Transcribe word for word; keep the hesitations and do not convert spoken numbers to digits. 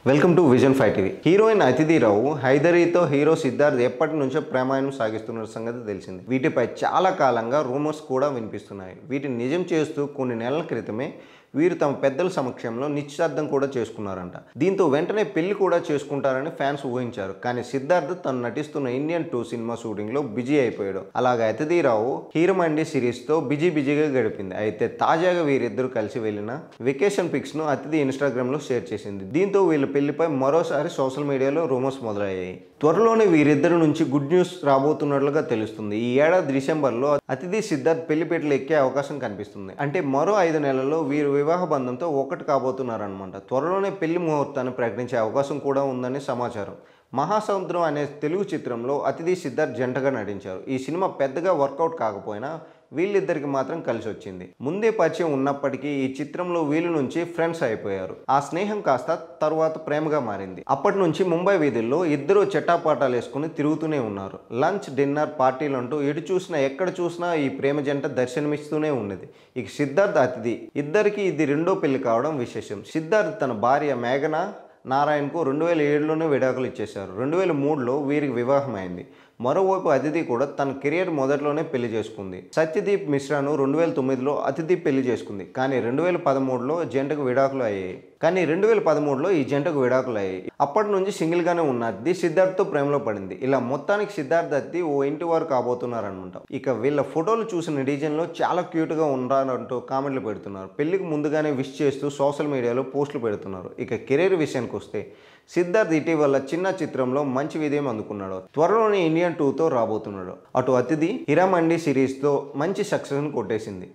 Welcome to vision five TV. Heroine Aditi Rao హైదరీతో hero Siddharth ఎప్పటి నుంచో ప్రేమాయణం సాగిస్తున్న సంగతి తెలిసింది. వీటిపై చాలా కాలంగా రూమర్స్ కూడా వినిపిస్తున్నాయి. వీటిని నిజం చేస్తూ కొన్ని నెలల క్రితమే వీరు తమ పెద్దల సమక్షంలో నిశ్చితార్థం కూడా చేసుకున్నారంట. దీంతో వెంటనే పెళ్లి కూడా చేసుకుంటారని ఫ్యాన్స్ ఊహించారు. కానీ సిద్ధార్థ్ తను నటిస్తున్న ఇండియన్ టూ సినిమా షూటింగ్ లో బిజీ అయిపోయాడు. అలాగే అతిథి రావు హీరమండి సిరీస్ తో బిజీ బిజీగా గడిపింది. అయితే తాజాగా వీరిద్దరూ కలిసి వెళ్లిన వెకేషన్ పిక్స్ ను అతిథి ఇన్స్టాగ్రామ్ లో షేర్ చేసింది. దీంతో వీళ్ళ పెళ్లిపై మరోసారి సోషల్ మీడియాలో రూమర్స్ మొదలయ్యాయి. త్వరలోనే వీరిద్దరి నుంచి గుడ్ న్యూస్ రాబోతున్నట్లుగా తెలుస్తుంది. ఈ ఏడాది డిసెంబర్లో అతిథి సిద్ధార్థ్ పెళ్లిపేటలు ఎక్కే అవకాశం కనిపిస్తుంది. అంటే మరో ఐదు నెలల్లో వీరు వివాహ బంధంతో ఒకటి కాబోతున్నారన్నమాట. త్వరలోనే పెళ్లి ముహూర్తాన్ని ప్రకటించే అవకాశం కూడా ఉందని సమాచారం. మహాసముద్రం అనే తెలుగు చిత్రంలో అతిథి సిద్ధార్థ్ జంటగా నటించారు. ఈ సినిమా పెద్దగా వర్కౌట్ కాకపోయినా వీళ్ళిద్దరికి మాత్రం కలిసి వచ్చింది. ముందే పరిచయం ఉన్నప్పటికీ ఈ చిత్రంలో వీళ్ళ నుంచి ఫ్రెండ్స్ అయిపోయారు. ఆ స్నేహం కాస్త తరువాత ప్రేమగా మారింది. అప్పటి నుంచి ముంబై వీధుల్లో ఇద్దరు చెట్టాపాటాలు వేసుకుని తిరుగుతూనే ఉన్నారు. లంచ్, డిన్నర్, పార్టీలు అంటూ ఎటు చూసినా ఎక్కడ చూసినా ఈ ప్రేమ జంట దర్శనమిస్తూనే ఉన్నది. ఇక సిద్ధార్థ్ అతిథి ఇద్దరికి ఇది రెండో పెళ్లి కావడం విశేషం. సిద్ధార్థ్ తన భార్య మేఘనా నారాయణకు రెండు వేల ఏడులోనే విడాకులు ఇచ్చేశారు. రెండు వేల మూడులో వీరికి వివాహం అయింది. మరోవైపు అతిథి కూడా తన కెరియర్ మొదట్లోనే పెళ్లి చేసుకుంది. సత్యదీప్ మిశ్రాను రెండు వేల తొమ్మిదిలో అతిథి పెళ్లి చేసుకుంది. కానీ రెండు వేల పదమూడులో జంటకు విడాకులు అయ్యాయి కానీ రెండు వేల పదమూడులో ఈ జంటకు విడాకులు అయ్యాయి. అప్పటి నుంచి సింగిల్ గానే ఉన్న అతిథి సిద్ధార్థ్తో ప్రేమలో పడింది. ఇలా మొత్తానికి సిద్ధార్థ్ అతిథి ఓ ఇంటి వారు కాబోతున్నారనమాట. ఇక వీళ్ళ ఫోటోలు చూసిన నెటిజన్లో చాలా క్యూట్ గా ఉన్నారంటూ కామెంట్లు పెడుతున్నారు. పెళ్లికి ముందుగానే విష్ చేస్తూ సోషల్ మీడియాలో పోస్టులు పెడుతున్నారు. ఇక కెరీర్ విషయానికి వస్తే సిద్ధార్థ్ ఇటీవల చిన్న చిత్రంలో మంచి విజయం అందుకున్నాడు. త్వరలోనే ఇండియన్ టూతో రాబోతున్నాడు. అటు అతిథి హిరమండి సిరీస్తో మంచి సక్సెస్ని కొట్టేసింది.